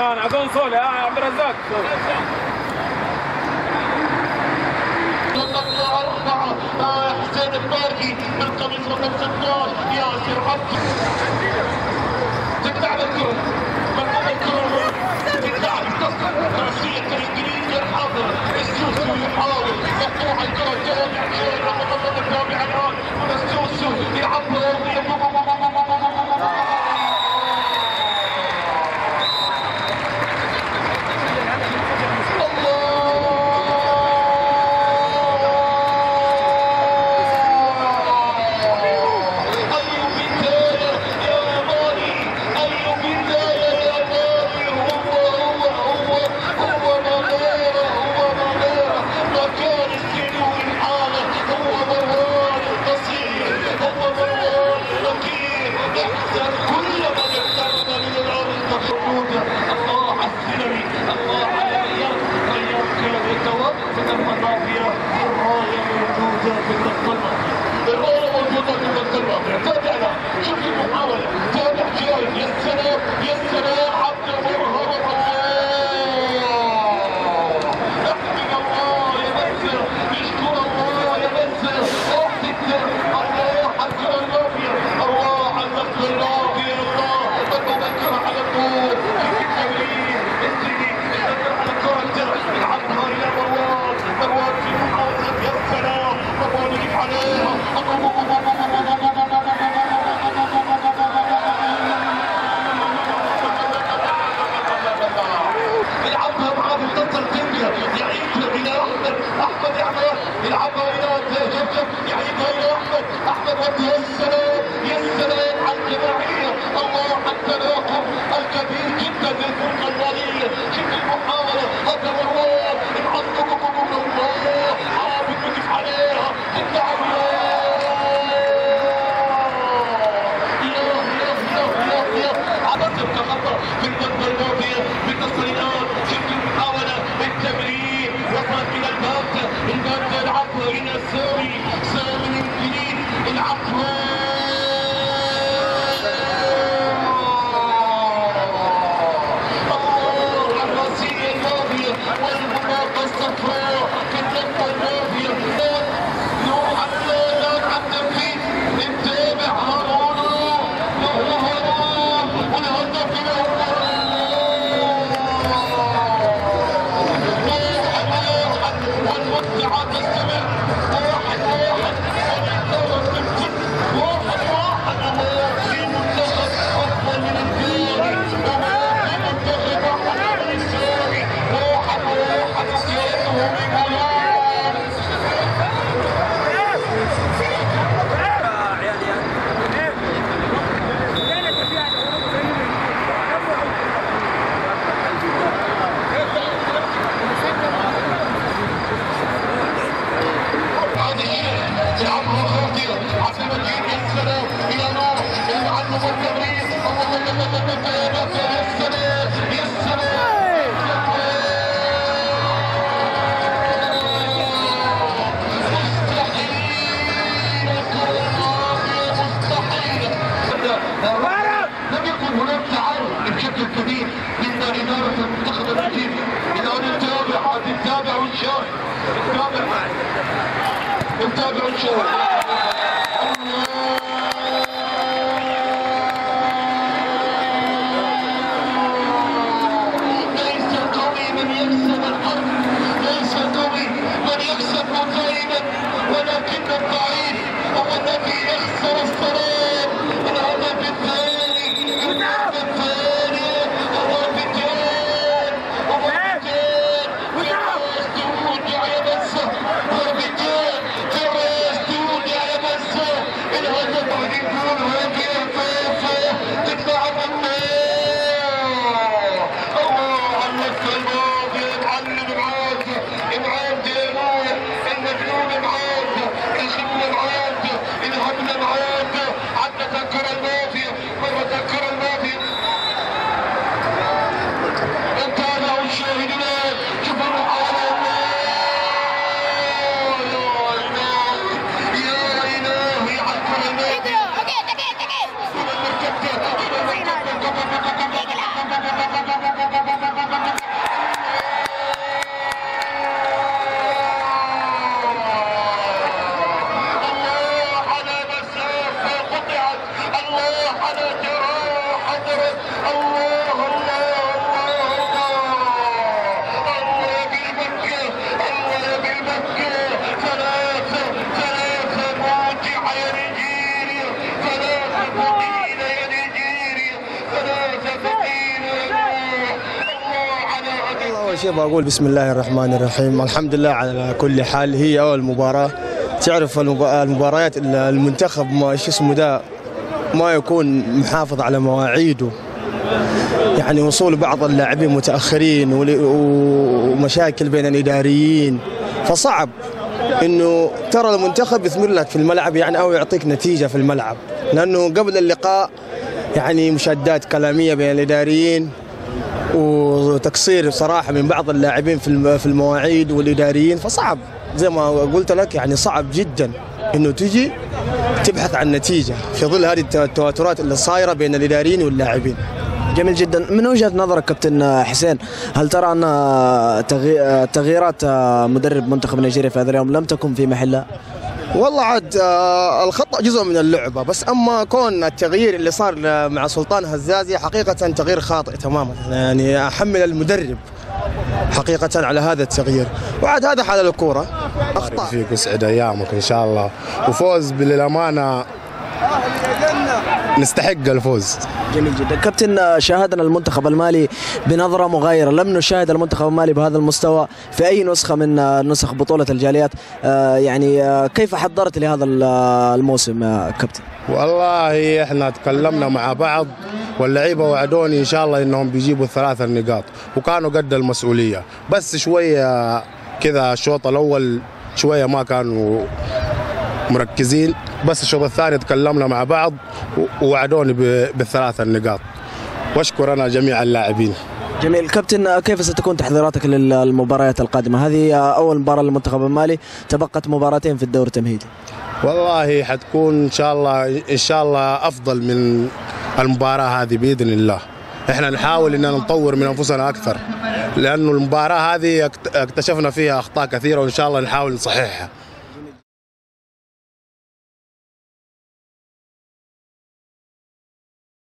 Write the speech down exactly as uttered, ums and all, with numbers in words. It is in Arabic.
الان اعطوهم صوله يا عبد الرزاق. أربعة حسين الباركي بالقميص رقم ستة عشر ياسر عبد تقطع الكرة مركز الكرة تقطع التصل رأسية الإنجليزي الحاضر السوسو يحاول مقطوع الكرة التابع رقم التابع الآن السوسو يعبر شيء بقول بسم الله الرحمن الرحيم. الحمد لله على كل حال. هي أول مباراة. تعرف المباريات المنتخب ما ايش اسمه ده ما يكون محافظ على مواعيده، يعني وصول بعض اللاعبين متأخرين ومشاكل بين الإداريين، فصعب إنه ترى المنتخب يثمر لك في الملعب يعني أو يعطيك نتيجة في الملعب، لأنه قبل اللقاء يعني مشادات كلامية بين الإداريين وتقصير صراحة من بعض اللاعبين في المواعيد والإداريين، فصعب زي ما قلت لك يعني صعب جدا إنه تجي تبحث عن نتيجة في ظل هذه التوترات اللي صايرة بين الإداريين واللاعبين. جميل جدا. من وجهة نظرك كابتن حسين، هل ترى أن تغييرات مدرب منتخب نيجيريا في هذا اليوم لم تكن في محلها؟ والله عاد الخطأ جزء من اللعبة، بس أما كون التغيير اللي صار مع سلطان هزازي حقيقة تغيير خاطئ تماما، يعني أحمل المدرب حقيقة على هذا التغيير، وعاد هذا حال الكورة. أخطأ فيك وسعد أيامك إن شاء الله، وفوز بالأمانة نستحق الفوز. جميل جدا. كابتن، شاهدنا المنتخب المالي بنظرة مغايرة، لم نشاهد المنتخب المالي بهذا المستوى في أي نسخة من نسخ بطولة الجاليات، يعني كيف حضرت لهذا الموسم يا كابتن؟ والله احنا تكلمنا مع بعض واللعيبة وعدوني إن شاء الله إنهم بيجيبوا الثلاثة النقاط، وكانوا قد المسؤولية، بس شوية كذا الشوط الأول شوية ما كانوا مركزين، بس الشوط الثاني تكلمنا مع بعض ووعدوني بالثلاثة النقاط، واشكر أنا جميع اللاعبين. جميل. كابتن، كيف ستكون تحضيراتك للمباريات القادمة؟ هذه أول مباراة للمنتخب المالي، تبقت مباراتين في الدور التمهيدي. والله حتكون إن شاء الله إن شاء الله أفضل من المباراة هذه بإذن الله. إحنا نحاول إننا نطور من أنفسنا أكثر، لأنه المباراة هذه اكتشفنا فيها أخطاء كثيرة وإن شاء الله نحاول نصححها.